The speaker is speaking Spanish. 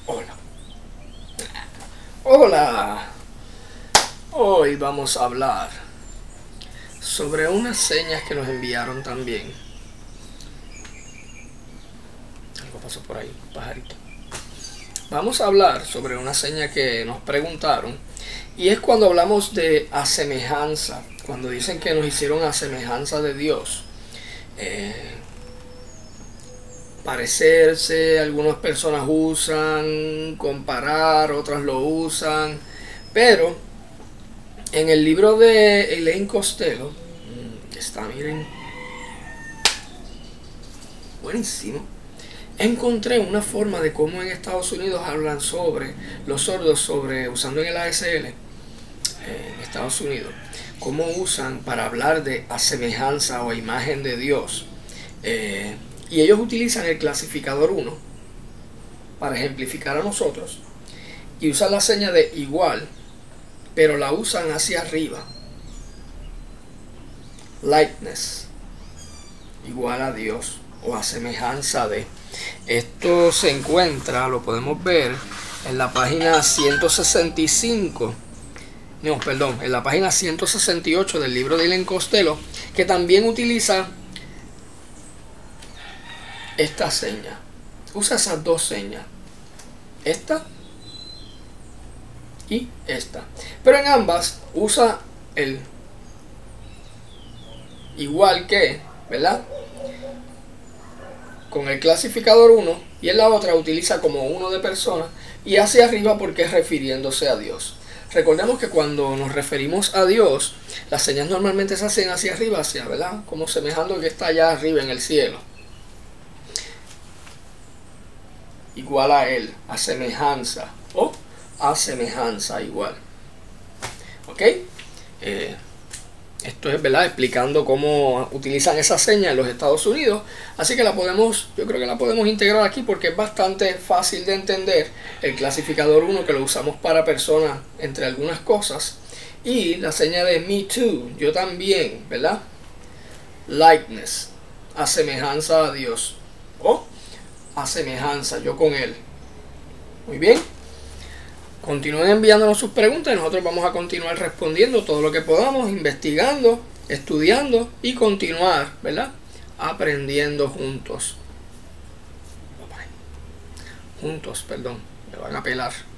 Hola. Hola. Hoy vamos a hablar sobre unas señas que nos enviaron también. Algo pasó por ahí, pajarito. Vamos a hablar sobre una seña que nos preguntaron. Y es cuando hablamos de asemejanza. Cuando dicen que nos hicieron a semejanza de Dios. Parecerse, algunas personas usan, comparar, otras lo usan. Pero en el libro de Elaine Costello, está, miren, buenísimo. Encontré una forma de cómo en Estados Unidos hablan sobre los sordos, sobre usando en el ASL en Estados Unidos, cómo usan para hablar de a semejanza o a imagen de Dios. Y ellos utilizan el clasificador 1 para ejemplificar a nosotros y usan la seña de igual, pero la usan hacia arriba. Likeness, igual a Dios o a semejanza de. Esto se encuentra, lo podemos ver en la página 165, no, perdón, en la página 168 del libro de Elaine Costello, que también utiliza esta seña. Usa esas dos señas, esta y esta, pero en ambas usa el igual que, ¿verdad?, con el clasificador 1, y en la otra utiliza como 1 de persona y hacia arriba porque es refiriéndose a Dios. Recordemos que cuando nos referimos a Dios, las señas normalmente se hacen hacia arriba, hacia, ¿verdad?, como semejando que está allá arriba en el cielo. Igual a Él, a semejanza, o a semejanza igual. ¿Ok? Esto es, ¿verdad?, explicando cómo utilizan esa seña en los Estados Unidos. Así que yo creo que la podemos integrar aquí porque es bastante fácil de entender. El clasificador 1 que lo usamos para personas entre algunas cosas. Y la seña de me too, yo también, ¿verdad? Likeness, a semejanza a Dios. O a semejanza, yo con Él. Muy bien. Continúen enviándonos sus preguntas y nosotros vamos a continuar respondiendo todo lo que podamos, investigando, estudiando y continuar, ¿verdad?, aprendiendo juntos. Juntos, perdón, me van a pelar.